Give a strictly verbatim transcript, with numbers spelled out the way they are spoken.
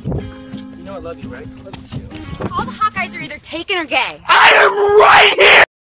You know I love you, right? I love you too. All the hot guys are either taken or gay. I am right here!